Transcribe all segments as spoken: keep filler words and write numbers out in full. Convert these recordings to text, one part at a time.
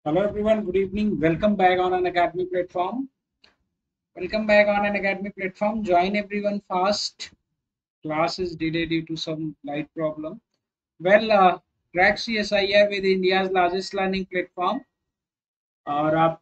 Hello everyone, good evening. Welcome back on an academy platform. Welcome back on an academy platform. Join everyone fast. Class is delayed due to some light problem. Well, uh, Crack C S I R with India's largest learning platform. और आप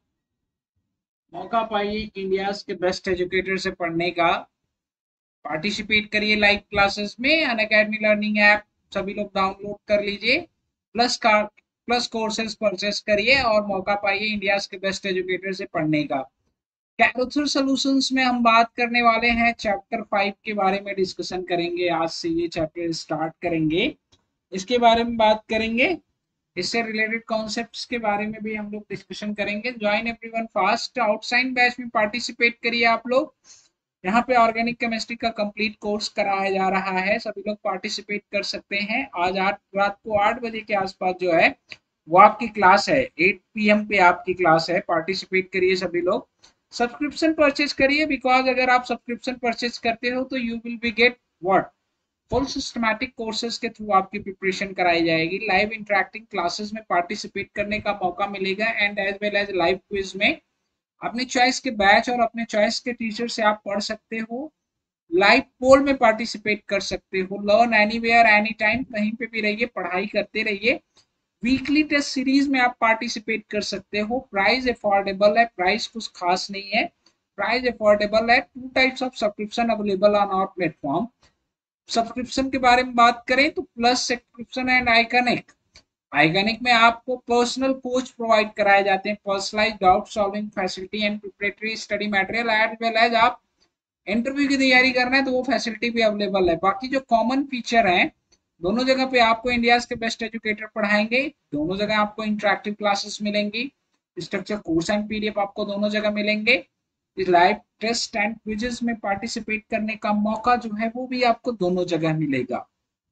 मौका पाइए India के best educator से पढ़ने का। Participate करिए live classes में। अन अकेडमी लर्निंग ऐप सभी लोग डाउनलोड कर लीजिए। प्लस का प्लस कोर्सेज परचेस करिए और मौका पाइए इंडिया के बेस्ट एजुकेटर से पढ़ने का। कैरोथर सॉल्यूशंस में हम बात करने वाले हैं चैप्टर फाइव के बारे में डिस्कशन करेंगे। आज से ये चैप्टर स्टार्ट करेंगे, इसके बारे में बात करेंगे। इससे रिलेटेड कॉन्सेप्ट्स के बारे में भी हम लोग डिस्कशन करेंगे। Join everyone fast. Outside batch में पार्टिसिपेट करिए आप लोग। यहाँ पे ऑर्गेनिक केमिस्ट्री का कंप्लीट कोर्स कराया जा रहा है, सभी लोग पार्टिसिपेट कर सकते हैं। आज आठ रात को आठ बजे के आसपास जो है वो आपकी क्लास है। एट पी एम पे आपकी क्लास है। पार्टिसिपेट करिए सभी लोग। सब्सक्रिप्शन परचेज करिए, बिकॉज अगर आप सब्सक्रिप्शन परचेज करते हो तो you will be get what full systematic courses के थ्रू आपकी प्रिपरेशन कराई जाएगी। लाइव इंटरेक्टिंग क्लासेस में पार्टिसिपेट करने का मौका मिलेगा and as well as live quiz में अपने चॉइस के बैच और अपने चॉइस के टीचर से आप पढ़ सकते हो। लाइव पोल में पार्टिसिपेट कर सकते हो। लर्न एनीवेयर एनी टाइम, कहीं पे भी रहिए, पढ़ाई करते रहिए। वीकली टेस्ट सीरीज में आप पार्टिसिपेट कर सकते हो। प्राइस अफोर्डेबल है, प्राइस कुछ खास नहीं है, प्राइस अफोर्डेबल है। Two types of subscription available on our platform. Subscription के बारे में बात करें तो plus subscription and iconic. Iconic में आपको पर्सनल कोच प्रोवाइड कराए जाते हैं, personalise doubt solving facility and preparatory study material as well as आप इंटरव्यू की तैयारी करना है तो वो फैसिलिटी भी अवेलेबल है। बाकी जो कॉमन फीचर है, दोनों जगह पे आपको इंडिया के बेस्ट एजुकेटर पढ़ाएंगे। दोनों जगह आपको इंटरेक्टिव क्लासेस मिलेंगी। स्ट्रक्चर कोर्स एंड पीडीएफ आपको दोनों जगह मिलेंगे। लाइव टेस्ट एंड क्विजेस में पार्टिसिपेट करने का मौका जो है वो भी आपको दोनों जगह मिलेगा।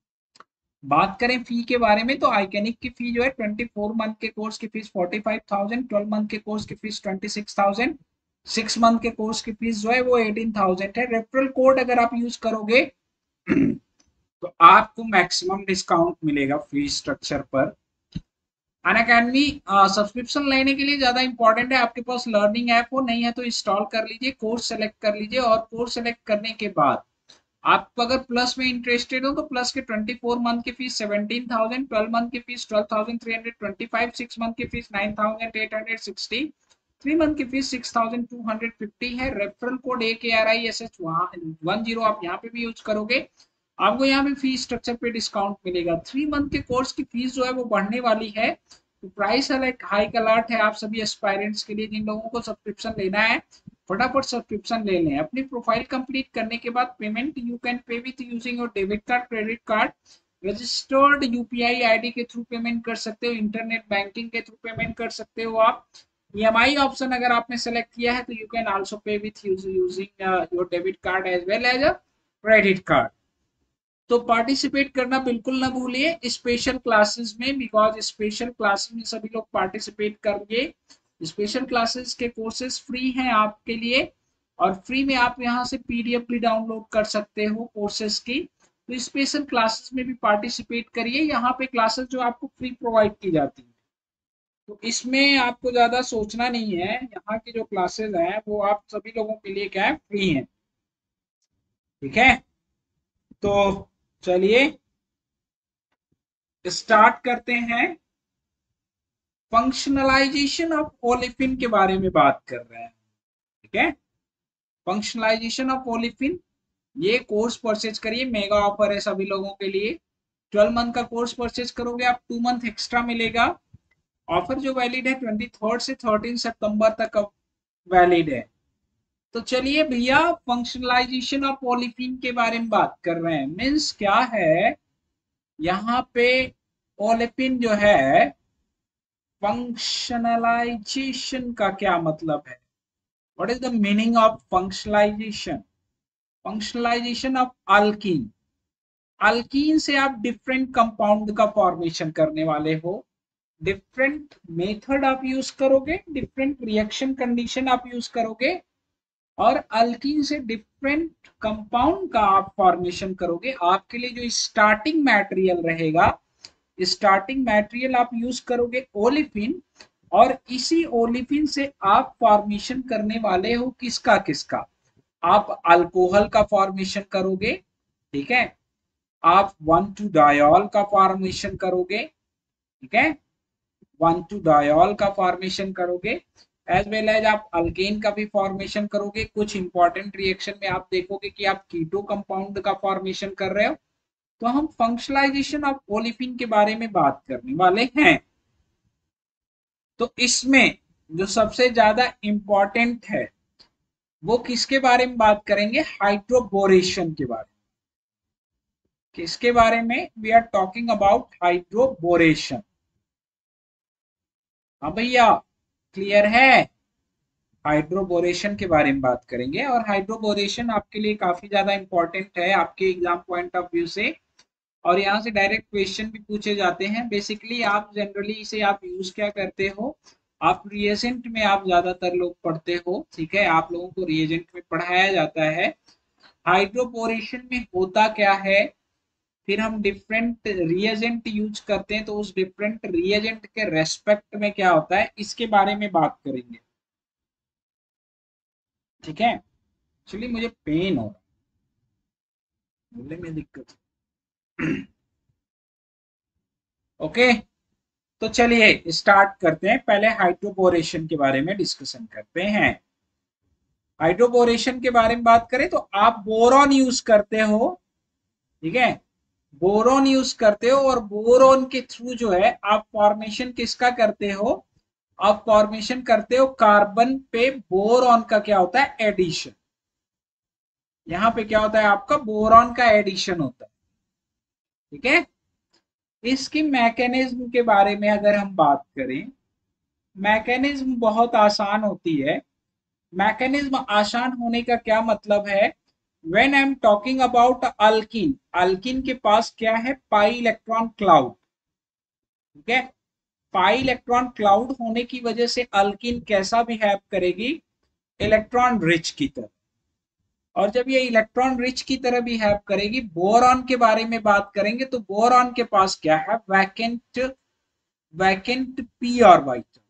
बात करें फी के बारे में तो आइकनिक की फी जो है ट्वेंटी फोर मंथ के कोर्स की fees forty five thousand, twelve month के कोर्स की fees twenty six thousand, six month के कोर्स की फीस जो है वो एटीन थाउजेंड है। रेफरल कोड अगर आप यूज करोगे तो आपको मैक्सिमम डिस्काउंट मिलेगा फी स्ट्रक्चर पर। अन अकेडमी सब्सक्रिप्शन लेने के लिए ज्यादा इंपॉर्टेंट है आपके पास लर्निंग ऐप हो, नहीं है तो इंस्टॉल कर लीजिए, कोर्स सेलेक्ट कर लीजिए और कोर्स सेलेक्ट करने के बाद आप अगर प्लस में इंटरेस्टेड हो तो प्लस के ट्वेंटी फोर मंथ की fees seventeen thousand, twelve month की fees twelve thousand three hundred twenty five, six month की fees nine thousand eight hundred sixty, three month की fees six thousand two hundred fifty है। Referral code A K R I S H one zero आप यहाँ पे भी use करोगे, आपको यहाँ पे फीस स्ट्रक्चर पे डिस्काउंट मिलेगा। थ्री मंथ के कोर्स की फीस जो है वो बढ़ने वाली है, तो प्राइस अलर्ट हाई अलर्ट है आप सभी एस्पायरेंट्स के लिए। जिन लोगों को सब्सक्रिप्शन लेना है फटाफट सब्सक्रिप्शन ले लें। अपनी प्रोफाइल कंप्लीट करने के बाद payment you can pay with using your debit card, credit card, registered UPI ID के थ्रू पेमेंट कर सकते हो, इंटरनेट बैंकिंग के थ्रू पेमेंट कर सकते हो आप। ईएमआई ऑप्शन अगर आपने सेलेक्ट किया है तो you can also pay with using your debit card as well as a credit card. तो पार्टिसिपेट करना बिल्कुल ना भूलिए स्पेशल क्लासेस में, बिकॉज स्पेशल क्लासेस में सभी लोग पार्टिसिपेट करेंगे। स्पेशल क्लासेस के कोर्सेज फ्री हैं आपके लिए और फ्री में आप यहाँ से पीडीएफ भी डाउनलोड कर सकते हो कोर्सेज की। तो स्पेशल क्लासेस में भी पार्टिसिपेट करिए। यहाँ पे क्लासेस जो आपको फ्री प्रोवाइड की जाती है, तो इसमें आपको ज्यादा सोचना नहीं है। यहाँ की जो क्लासेस हैं वो आप सभी लोगों के लिए क्या है, फ्री हैं। ठीक है, तो चलिए स्टार्ट करते हैं। फंक्शनलाइजेशन ऑफ ओलेफिन के बारे में बात कर रहे हैं। ठीक है, फंक्शनलाइजेशन ऑफ ओलेफिन, ये कोर्स परचेज करिए, मेगा ऑफर है सभी लोगों के लिए। ट्वेल्व मंथ का कोर्स परचेज करोगे आप टू मंथ एक्स्ट्रा मिलेगा। ऑफर जो वैलिड है ट्वेंटी थर्ड से थर्टीन सितंबर तक वैलिड है। तो चलिए भैया फंक्शनलाइजेशन ऑफ ओलेफिन के बारे में बात कर रहे हैं। मीन्स क्या है यहाँ पे, ओलेफिन जो है फंक्शनलाइजेशन का क्या मतलब है, what is the meaning of functionalisation. Functionalisation of alkene, alkene से आप डिफरेंट कंपाउंड का फॉर्मेशन करने वाले हो। डिफरेंट मेथड आप यूज करोगे, डिफरेंट रिएक्शन कंडीशन आप यूज करोगे और अल्कीन से डिफरेंट कंपाउंड का आप फॉर्मेशन करोगे। आपके लिए जो स्टार्टिंग मटेरियल रहेगा, स्टार्टिंग मटेरियल आप यूज करोगे ओलिफिन। और इसी ओलिफिन से आप फॉर्मेशन करने वाले हो किसका किसका, आप अल्कोहल का फॉर्मेशन करोगे, ठीक है, आप वन टू डायोल का फॉर्मेशन करोगे, ठीक है, वन टू डायोल का फॉर्मेशन करोगे, एज वेल एज आप अल्केन का भी फॉर्मेशन करोगे। कुछ इंपॉर्टेंट रिएक्शन में आप देखोगे कि आप कीटो कंपाउंड का फॉर्मेशन कर रहे हो। तो हम फंक्शनलाइजेशन ऑफ ओलिफिन के बारे में बात करने वाले हैं। तो इसमें जो सबसे ज्यादा इंपॉर्टेंट है वो किसके बारे में बात करेंगे, हाइड्रोबोरेशन के बारे में। किसके बारे में, we are talking about hydroboration. हाँ भैया, क्लियर है, हाइड्रोबोरेशन के बारे में बात करेंगे। और हाइड्रोबोरेशन आपके लिए काफी ज्यादा इंपॉर्टेंट है आपके एग्जाम पॉइंट ऑफ व्यू से, और यहाँ से डायरेक्ट क्वेश्चन भी पूछे जाते हैं। बेसिकली आप जनरली इसे आप यूज क्या करते हो, आप रिएजेंट में आप ज्यादातर लोग पढ़ते हो, ठीक है, आप लोगों को रिएजेंट में पढ़ाया जाता है। हाइड्रोपोरेशन में होता क्या है, फिर हम डिफरेंट रिएजेंट यूज करते हैं, तो उस डिफरेंट रिएजेंट के रेस्पेक्ट में क्या होता है इसके बारे में बात करेंगे, ठीक है। एक्चुअली मुझे पेन हो रहा है, बोलने में दिक्कत ओके। तो चलिए स्टार्ट करते हैं, पहले हाइड्रोबोरेशन के बारे में डिस्कशन करते हैं। हाइड्रोबोरेशन के बारे में बात करें तो आप बोरॉन यूज करते हो, ठीक है, बोरॉन यूज करते हो, और बोरॉन के थ्रू जो है आप फॉर्मेशन किसका करते हो, आप फॉर्मेशन करते हो कार्बन पे बोरॉन का क्या होता है, एडिशन। यहाँ पे क्या होता है, आपका बोरॉन का एडिशन होता है, ठीक है। इसकी मैकेनिज्म के बारे में अगर हम बात करें, मैकेनिज्म बहुत आसान होती है। मैकेनिज्म आसान होने का क्या मतलब है, when I am talking about alkene, alkene के पास क्या है, पाई इलेक्ट्रॉन क्लाउड, ठीक है। पाई इलेक्ट्रॉन क्लाउड होने की वजह से अल्किन कैसा बिहेव करेगी, इलेक्ट्रॉन रिच की तरह। और जब ये इलेक्ट्रॉन रिच की तरह बिहेव करेगी, बोरॉन के बारे में बात करेंगे तो बोरॉन के पास क्या है, वैकेंट वैकेंट पी ऑर्बिटल।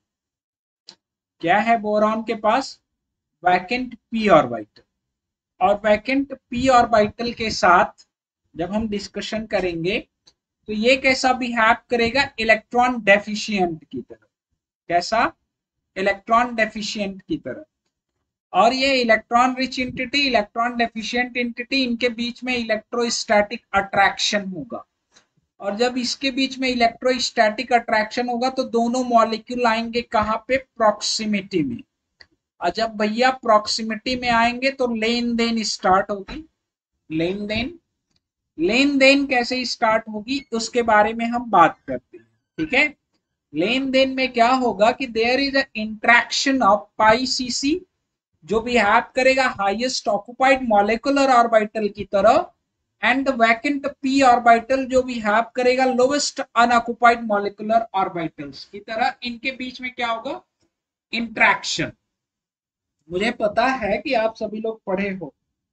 क्या है बोरॉन के पास, वैकेंट पी ऑर्बिटल। और वैकेंट पी ऑर्बिटल के साथ जब हम डिस्कशन करेंगे तो ये कैसा बिहेव करेगा, इलेक्ट्रॉन डेफिशिएंट की तरह। कैसा, इलेक्ट्रॉन डेफिशिएंट की तरह। और ये electron rich entity, electron deficient entity, इनके बीच में इलेक्ट्रोस्टैटिक अट्रैक्शन होगा। और जब इसके बीच में इलेक्ट्रोस्टैटिक अट्रैक्शन होगा तो दोनों मॉलिक्यूल आएंगे कहाँ पे, प्रॉक्सिमिटी में। और जब भैया प्रॉक्सिमिटी में आएंगे तो लेन देन स्टार्ट होगी। लेन देन लेन देन कैसे स्टार्ट होगी उसके बारे में हम बात करते हैं, ठीक है। लेन देन में क्या होगा कि there is a interaction of pi C C, जो बिहेव करेगा हाईएस्ट ऑक्युपाइड मॉलिक्यूलर ऑर्बिटल की तरह, एंड वैकेंट पी ऑर्बिटल जो बिहेव करेगा लोवेस्ट अनऑक्युपाइड मॉलिक्यूलर ऑर्बिटल्स की तरह। इनके बीच में क्या होगा, इंट्रैक्शन। मुझे पता है कि आप सभी लोग पढ़े हो,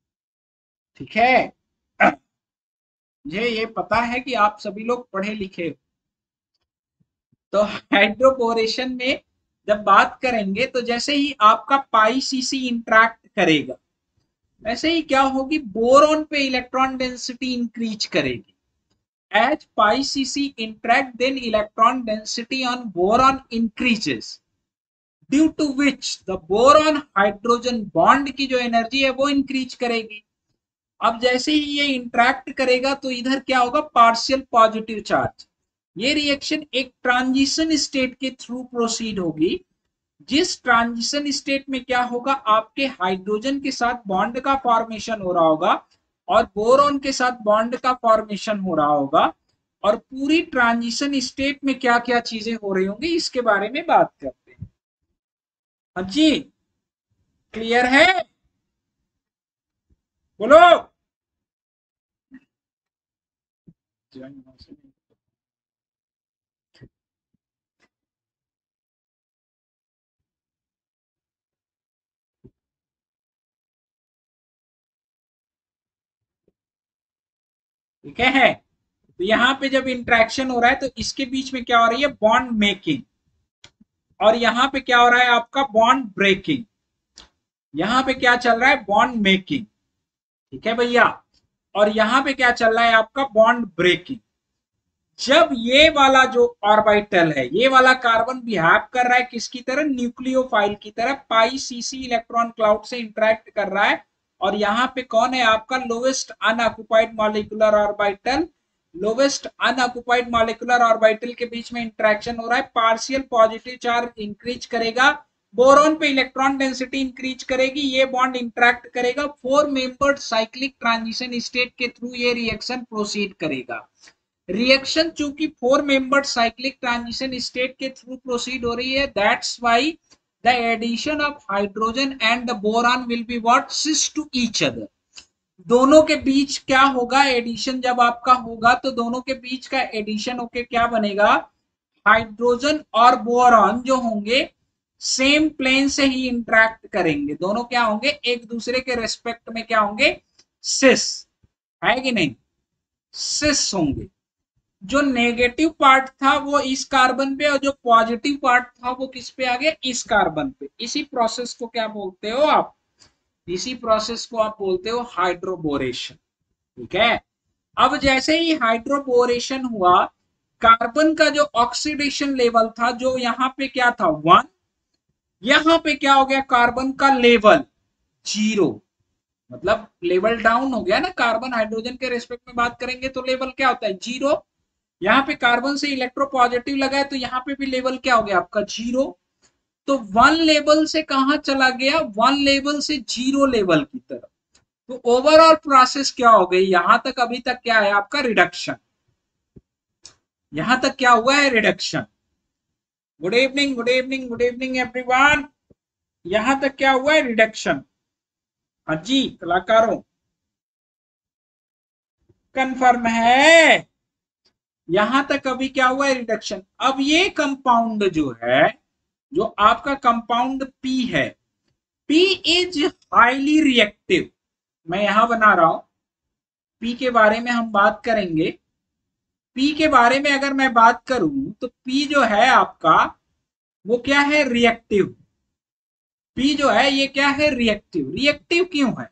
ठीक है, मुझे ये पता है कि आप सभी लोग पढ़े लिखे हो। तो हाइड्रोबोरेशन में जब बात करेंगे तो जैसे ही आपका पाई सीसी इंट्रैक्ट करेगा, वैसे ही क्या होगी, बोरॉन पे इलेक्ट्रॉन डेंसिटी इंक्रीज करेगी। As pi CC interact then electron density on boron increases, due to which the boron hydrogen bond की जो एनर्जी है वो इंक्रीज करेगी। अब जैसे ही ये इंट्रैक्ट करेगा तो इधर क्या होगा, पार्शियल पॉजिटिव चार्ज। ये रिएक्शन एक ट्रांजिशन स्टेट के थ्रू प्रोसीड होगी, जिस ट्रांजिशन स्टेट में क्या होगा, आपके हाइड्रोजन के साथ बॉन्ड का फॉर्मेशन हो रहा होगा और बोरॉन के साथ बॉन्ड का फॉर्मेशन हो रहा होगा। और पूरी ट्रांजिशन स्टेट में क्या क्या चीजें हो रही होंगी इसके बारे में बात करते हैं। हाँ जी, क्लियर है, बोलो। ठीक है, तो यहाँ पे जब इंट्रैक्शन हो रहा है तो इसके बीच में क्या हो रही है, बॉन्ड मेकिंग। और यहाँ पे क्या हो रहा है आपका बॉन्ड ब्रेकिंग, यहाँ पे क्या चल रहा है बॉन्ड मेकिंग, ठीक है भैया, और यहाँ पे क्या चल रहा है आपका बॉन्ड ब्रेकिंग। जब ये वाला जो ऑर्बिटल है, ये वाला कार्बन बिहेव कर रहा है किसकी तरह, न्यूक्लियोफाइल की तरह, पाई सीसी इलेक्ट्रॉन क्लाउड से इंटरेक्ट कर रहा है, और यहाँ पे कौन है आपका lowest unoccupied molecular orbital, lowest unoccupied molecular orbital के बीच में इंटरेक्शन हो रहा है, पार्शियल पॉजिटिव चार्ज इंक्रीज करेगा, बोरॉन पे इलेक्ट्रॉन डेंसिटी इंक्रीज करेगी, ये बॉन्ड इंटरेक्ट करेगा, four membered cyclic transition state के थ्रू ये रिएक्शन प्रोसीड करेगा। रिएक्शन चूंकि four membered cyclic transition state के थ्रू प्रोसीड हो रही है, that's why the addition of hydrogen and the boron will be what, cis to each other. दोनों के बीच क्या होगा, एडिशन जब आपका होगा तो दोनों के बीच का एडिशन होके क्या बनेगा, हाइड्रोजन और बोरॉन जो होंगे सेम प्लेन से ही इंटरेक्ट करेंगे, दोनों क्या होंगे एक दूसरे के रेस्पेक्ट में क्या होंगे, सिस, है कि नहीं, सिस होंगे। जो नेगेटिव पार्ट था वो इस कार्बन पे और जो पॉजिटिव पार्ट था वो किस पे आ गया, इस कार्बन पे। इसी प्रोसेस को क्या बोलते हो आप, इसी प्रोसेस को आप बोलते हो हाइड्रोबोरेशन, ठीक है। अब जैसे ही हाइड्रोबोरेशन हुआ, कार्बन का जो ऑक्सीडेशन लेवल था, जो यहाँ पे क्या था वन, यहाँ पे क्या हो गया कार्बन का लेवल जीरो, मतलब लेवल डाउन हो गया ना, कार्बन हाइड्रोजन के रेस्पेक्ट में बात करेंगे तो लेवल क्या होता है जीरो। यहाँ पे कार्बन से इलेक्ट्रोपॉजिटिव लगा है तो यहाँ पे भी लेवल क्या हो गया आपका जीरो। तो वन लेवल से कहां चला गया, वन लेवल से जीरो लेवल की तरफ। तो ओवरऑल प्रोसेस क्या हो गई, यहां तक अभी तक क्या है आपका रिडक्शन, यहां तक क्या हुआ है reduction. Good evening good evening good evening everyone, यहां तक क्या हुआ है रिडक्शन। हाँ जी कलाकारों कंफर्म है, यहां तक अभी क्या हुआ है रिडक्शन। अब ये कंपाउंड जो है, जो आपका कंपाउंड पी है, पी इज हाईली रिएक्टिव, मैं यहां बना रहा हूं, पी के बारे में हम बात करेंगे। पी के बारे में अगर मैं बात करूं तो पी जो है आपका वो क्या है रिएक्टिव, पी जो है ये क्या है रिएक्टिव। रिएक्टिव क्यों है,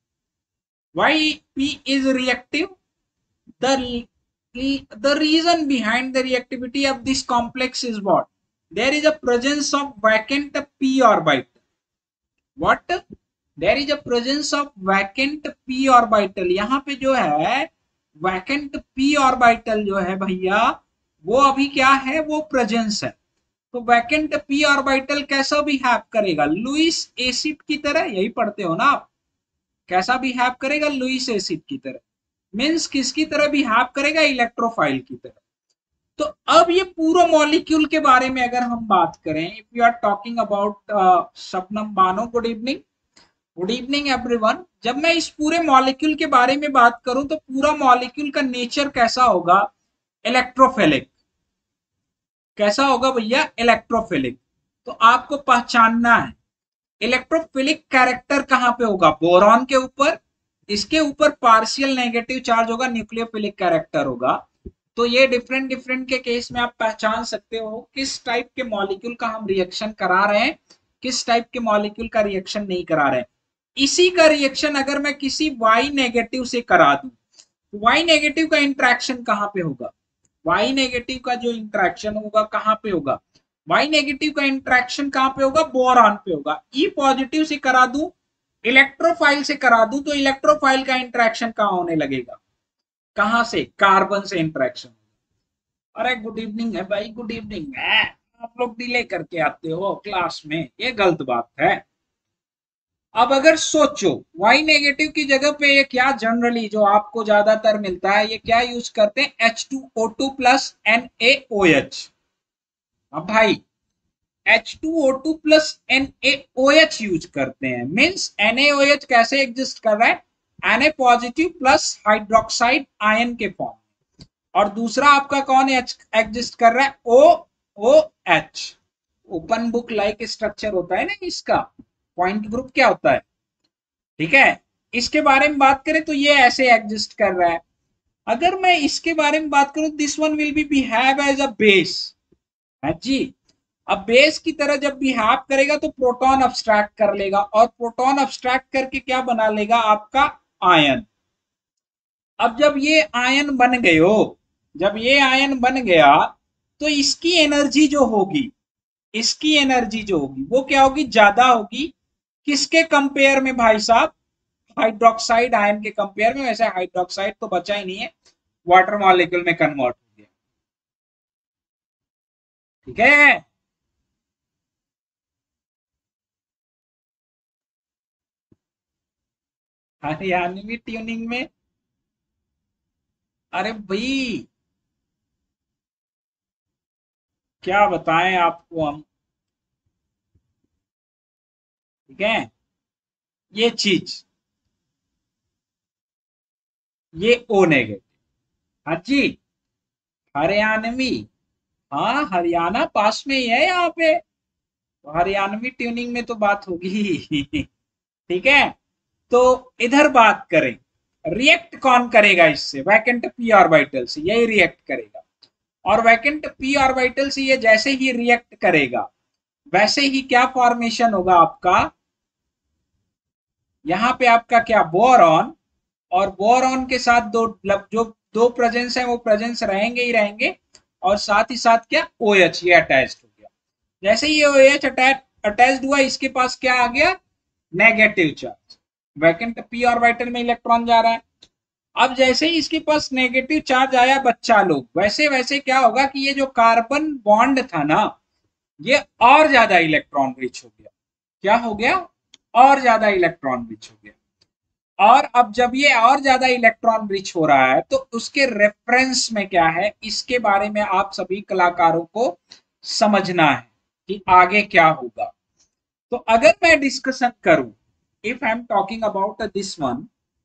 why P is reactive, the the reason behind the reactivity of this complex is what, there is a presence of vacant p orbital, what, there is a presence of vacant p orbital, यहाँ पे जो है vacant p orbital जो है भैया वो अभी क्या है वो प्रेजेंस है। तो वैकेंट p ऑर्बिटल कैसा बिहेव करेगा, लुईस एसिड की तरह, यही पढ़ते हो ना आप, कैसा बिहेव करेगा लुईस एसिड की तरह, मीन्स किसकी तरह बिहेव करेगा, इलेक्ट्रोफाइल की तरह। तो अब ये पूरा मॉलिक्यूल के बारे में अगर हम बात करें, if you are talking about Shabnam Bano, good evening good evening everyone. जब मैं इस पूरे मॉलिक्यूल के बारे में बात करूं तो पूरा मॉलिक्यूल का नेचर कैसा होगा, इलेक्ट्रोफिलिक, कैसा होगा भैया इलेक्ट्रोफिलिक। तो आपको पहचानना है इलेक्ट्रोफिलिक कैरेक्टर कहां पे होगा, बोरॉन के ऊपर, इसके ऊपर पार्शियल नेगेटिव चार्ज होगा, न्यूक्लियोफिलिक कैरेक्टर होगा। तो ये डिफरेंट डिफरेंट के केस में आप पहचान सकते हो किस टाइप के मॉलिक्यूल का हम रिएक्शन करा रहे हैं, किस टाइप के मॉलिक्यूल का रिएक्शन नहीं करा रहे हैं। इसी का रिएक्शन अगर मैं किसी वाई नेगेटिव से करा दूं, वाई नेगेटिव का इंट्रैक्शन कहां पे होगा, वाई नेगेटिव का जो इंट्रैक्शन होगा कहां पे होगा, वाई नेगेटिव का इंट्रैक्शन कहां पे होगा, बोरॉन पे होगा। ई पॉजिटिव से करा दूं, इलेक्ट्रोफाइल से करा दूं तो इलेक्ट्रोफाइल का इंट्रैक्शन कहां होने लगेगा, कहां से, कार्बन से इंट्रैक्शन। अरे गुड इवनिंग है भाई, गुड इवनिंग है, आप लोग डिले करके आते हो क्लास में, ये गलत बात है। अब अगर सोचो वाई नेगेटिव की जगह पे ये क्या जनरली जो आपको ज्यादातर मिलता है, ये क्या यूज करते हैं, H two O two plus N A O H. अब भाई H two O two plus N A O H use करते हैं, means N A O H कैसे एग्जिस्ट कर रहा है, Na positive plus hydroxide ion के फॉर्म, और दूसरा आपका कौन एग्जिस्ट कर रहा है, O O H. Open book like structure होता है ना इसका, पॉइंट ग्रुप क्या होता है, ठीक है। इसके बारे में बात करें तो ये ऐसे एग्जिस्ट कर रहा है। अगर मैं इसके बारे में बात करूं, this one will be behave as a base, है जी। अब बेस की तरह जब बिहेव करेगा तो प्रोटॉन अब्स्ट्रैक्ट कर लेगा और प्रोटॉन अब्स्ट्रैक्ट करके क्या बना लेगा आपका आयन। अब जब ये आयन बन गए हो, जब ये आयन बन गया तो इसकी एनर्जी जो होगी, इसकी एनर्जी जो होगी वो क्या होगी, ज्यादा होगी। किसके कंपेयर में भाई साहब, हाइड्रोक्साइड आयन के कंपेयर में। वैसे हाइड्रोक्साइड तो बचा ही नहीं है, वाटर मॉलिक्यूल में कन्वर्ट हो गया। ठीक है, यानी भी ट्यूनिंग में, अरे भाई क्या बताएं आपको हम। ठीक है, ये चीज, ये ओ नेगेटिव। हाँ जी, हरियाणवी, हाँ हरियाणा पास में ही है यहाँ पे, तो हरियाणवी ट्यूनिंग में तो बात होगी। ठीक है, तो इधर बात करें, रिएक्ट कौन करेगा इससे, वैकेंट पी ऑर्बिटल से यही रिएक्ट करेगा। और वैकेंट पी ऑर्बिटल से ये जैसे ही रिएक्ट करेगा वैसे ही क्या फॉर्मेशन होगा आपका, यहाँ पे आपका क्या, बोरॉन। और बोरॉन के साथ दो जो दो प्रेजेंस है वो प्रेजेंस रहेंगे ही रहेंगे, और साथ ही साथ क्या, ओ एच ये अटैच हो गया। जैसे ही ओ एच अटैच हुआ इसके पास क्या आ गया, negative charge. Vacant P orbital में इलेक्ट्रॉन जा रहा है। अब जैसे ही इसके पास नेगेटिव चार्ज आया बच्चा लोग, वैसे वैसे क्या होगा कि ये जो कार्बन बॉन्ड था ना, ये और ज्यादा इलेक्ट्रॉन रिच हो गया। क्या हो गया, और ज्यादा इलेक्ट्रॉन रिच हो गया। और अब जब ये और ज्यादा इलेक्ट्रॉन रिच हो रहा है तो उसके रेफरेंस में क्या है, इसके बारे में आप सभी कलाकारों को समझना है कि आगे क्या होगा। तो अगर मैं डिस्कशन करूं, if I am talking about this one,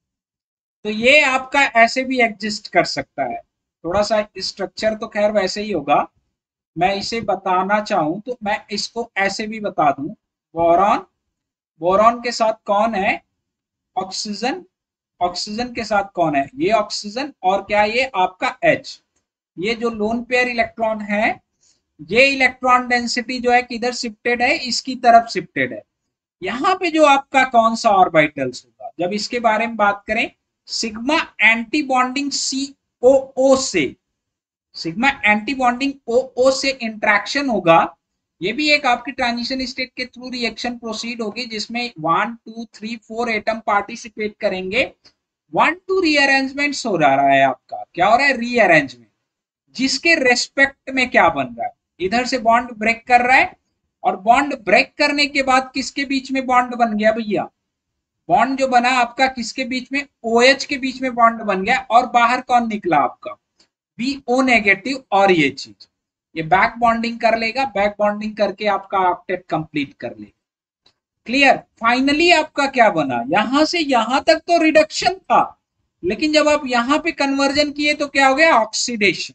तो ये आपका ऐसे भी एग्जिस्ट कर सकता है। थोड़ा सा स्ट्रक्चर तो खैर वैसे ही होगा, मैं इसे बताना चाहूं तो मैं इसको ऐसे भी बता दूं। बोरॉन, बोरॉन के साथ कौन है, ऑक्सीजन। ऑक्सीजन के साथ कौन है, ये ऑक्सीजन, और क्या ये आपका H। ये जो लोन पेयर इलेक्ट्रॉन है, ये इलेक्ट्रॉन डेंसिटी जो है किधर शिफ्टेड है, इसकी तरफ शिफ्टेड है। यहाँ पे जो आपका कौन सा ऑर्बिटल्स होगा, जब इसके बारे में बात करें, sigma anti bonding C O O से, sigma anti bonding O O से इंट्रैक्शन होगा। ये भी एक आपकी ट्रांजिशन स्टेट के थ्रू रिएक्शन प्रोसीड होगी जिसमें one two three four atom participate करेंगे। वन टू रीअरेंजमेंट हो रहा है आपका, क्या हो रहा है, रीअरेंजमेंट। जिसके रेस्पेक्ट में क्या बन रहा है, इधर से बॉन्ड ब्रेक कर रहा है, और बॉन्ड ब्रेक करने के बाद किसके बीच में बॉन्ड बन गया भैया, बॉन्ड जो बना आपका किसके बीच में, ओ एच के बीच में बॉन्ड बन गया, और बाहर कौन निकला आपका, बी ओ नेगेटिव। और ये चीज ये बैक बॉन्डिंग कर लेगा, बैक बॉन्डिंग करके आपका ऑक्टेट कंप्लीट कर लेगा। क्लियर, फाइनली आपका क्या बना, यहां से यहां तक तो रिडक्शन था, लेकिन जब आप यहां पे कन्वर्जन किए तो क्या हो गया, ऑक्सीडेशन।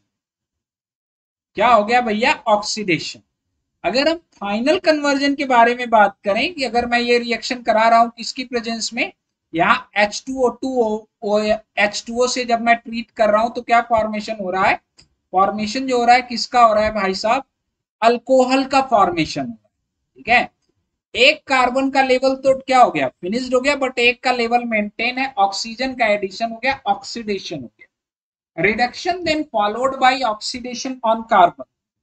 क्या हो गया भैया, ऑक्सीडेशन। अगर हम फाइनल कन्वर्जन के बारे में बात करें कि अगर मैं ये रिएक्शन करा रहा हूं किसकी प्रेजेंस में, यहाँ H two O two H two O से जब मैं ट्रीट कर रहा हूं तो क्या फॉर्मेशन हो रहा है, फॉर्मेशन जो हो रहा है किसका हो रहा है भाई साहब, अल्कोहल का फॉर्मेशन हो रहा है। ठीक है, एक कार्बन का लेवल तो क्या हो गया, फिनिश्ड हो गया, बट एक का लेवल मेंटेन है, ऑक्सीजन का एडिशन हो गया, ऑक्सीडेशन हो गया। Reduction then followed by oxidation on carbon,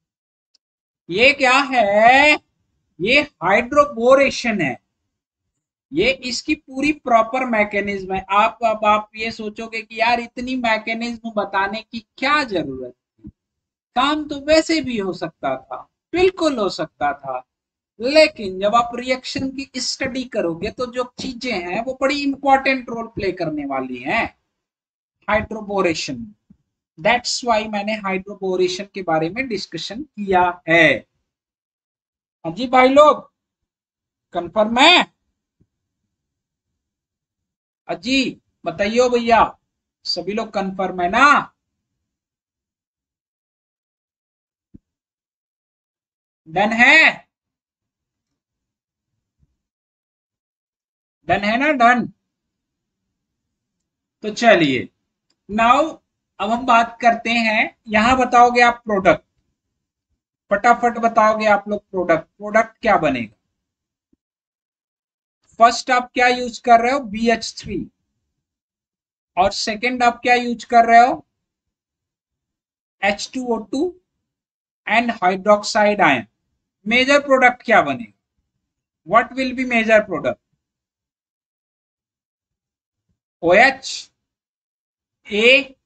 ये क्या है, ये हाइड्रोबोरेशन है। ये इसकी पूरी प्रॉपर मैकेनिज्म है। आप अब आप ये सोचोगे कि यार इतनी मैकेनिज्म बताने की क्या जरूरत थी, काम तो वैसे भी हो सकता था, बिल्कुल हो सकता था। लेकिन जब आप रिएक्शन की स्टडी करोगे तो जो चीजें हैं वो बड़ी इंपॉर्टेंट रोल प्ले करने वाली हैं। हाइड्रोबोरेशन, दैट्स वाई मैंने हाइड्रोबोरेशन के बारे में डिस्कशन किया है। हाँ जी भाई लोग, कंफर्म है, अजी बताइयो भैया, सभी लोग कंफर्म है ना, डन है, डन है ना, डन। तो चलिए, नाउ अब हम बात करते हैं, यहां बताओगे आप प्रोडक्ट, फटाफट बताओगे आप लोग। प्रोडक्ट प्रोडक्ट क्या बनेगा? फर्स्ट आप क्या यूज कर रहे हो? B H three. और सेकेंड आप क्या यूज कर रहे हो? H two O two and hydroxide ion. Major product क्या बनेगा? What will be major product? O H, A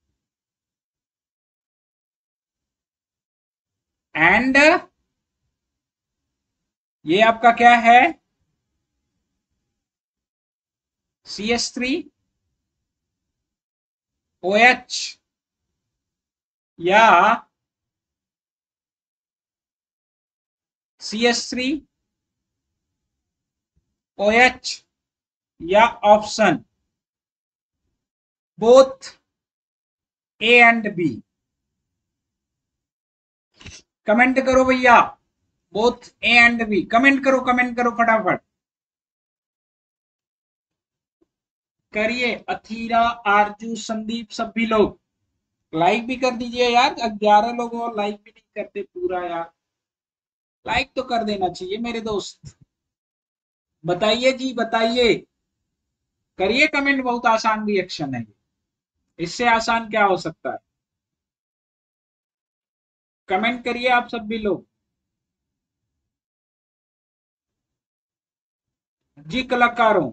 and ये आपका क्या है? C H three, O H, या C H three, O H, या option both A and B. Comment करो भैया, both A and B. Comment करो, कमेंट करो फटाफट करिए। अथीरा, आरजू, संदीप, सभी लोग लाइक भी कर दीजिए यार। ग्यारह लोग और लाइक भी नहीं करते पूरा यार। लाइक तो कर देना चाहिए मेरे दोस्त। बताइए जी, बताइए, करिए कमेंट। बहुत आसान रिएक्शन है, इससे आसान क्या हो सकता है? कमेंट करिए आप सभी लोग जी। कलाकारों,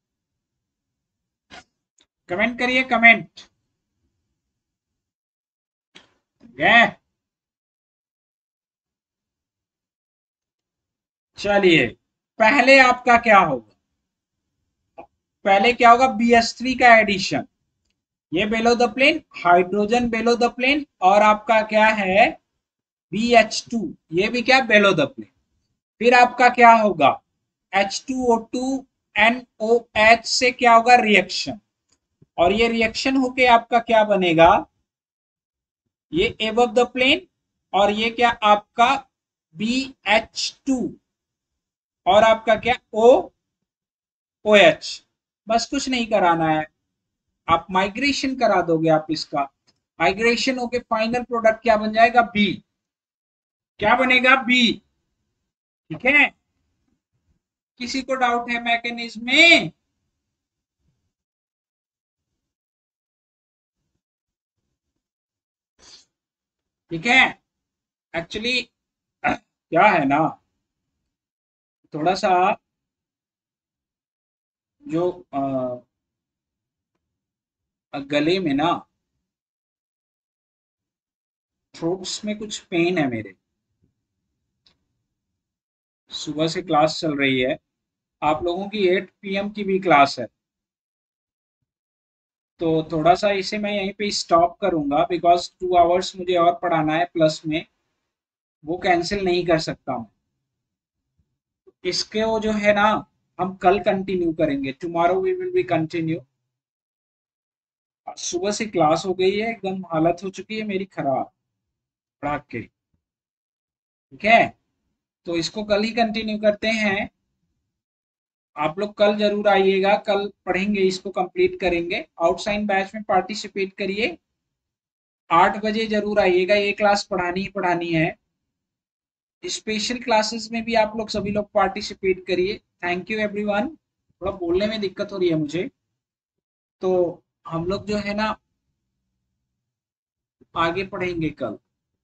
कमेंट करिए, कमेंट। चलिए, पहले आपका क्या होगा? पहले क्या होगा? बी एच थ्री का एडिशन, ये below the plane, hydrogen below the plane, और आपका क्या है? बी एच टू, ये भी क्या? Below the plane. फिर आपका क्या होगा? H two O two N O H से क्या होगा? रिएक्शन। और ये रिएक्शन होके आपका क्या बनेगा? ये एबव द प्लेन, और ये क्या आपका? बी एच टू, और आपका क्या? O O H. बस कुछ नहीं कराना है, आप माइग्रेशन करा दोगे आप इसका। माइग्रेशन होके फाइनल प्रोडक्ट क्या बन जाएगा? बी। क्या बनेगा? बी। ठीक है, किसी को डाउट है मैकेनिज्म में? ठीक है। एक्चुअली क्या है ना, थोड़ा सा जो अ, गले में ना, थ्रोट्स में कुछ पेन है मेरे। सुबह से क्लास चल रही है, आप लोगों की एट पी एम की भी क्लास है, तो थोड़ा सा इसे मैं यहीं पे स्टॉप करूंगा, बिकॉज टू आवर्स मुझे और पढ़ाना है प्लस में, वो कैंसिल नहीं कर सकता हूँ। इसके वो जो है ना, हम कल कंटिन्यू करेंगे। Tomorrow we will be continue. सुबह से क्लास हो गई है, एकदम हालत हो चुकी है मेरी खराब पढ़ा के। ठीक है, तो इसको कल ही कंटिन्यू करते हैं। आप लोग कल जरूर आइएगा, कल पढ़ेंगे, इसको कंप्लीट करेंगे। आउटसाइड बैच में पार्टिसिपेट करिए, आठ बजे जरूर आइएगा। ये क्लास पढ़ानी ही पढ़ानी है। स्पेशल क्लासेस में भी आप लोग सभी लोग पार्टिसिपेट करिए। Thank you everyone. थोड़ा बोलने में दिक्कत हो रही है मुझे, तो हम लोग जो है ना आगे पढ़ेंगे कल।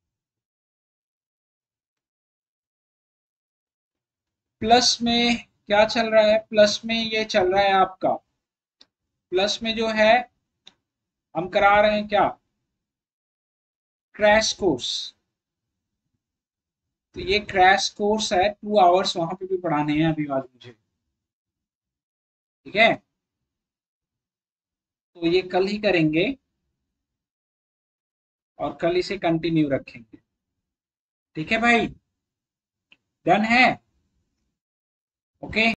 प्लस में क्या चल रहा है? प्लस में ये चल रहा है आपका, प्लस में जो है हम करा रहे हैं क्या? Crash course. तो ये क्रैश कोर्स है, टू आवर्स वहां पे भी पढ़ाने हैं अभी आज मुझे। ठीक है, तो ये कल ही करेंगे और कल इसे कंटिन्यू रखेंगे। ठीक है भाई, डन है? ओके।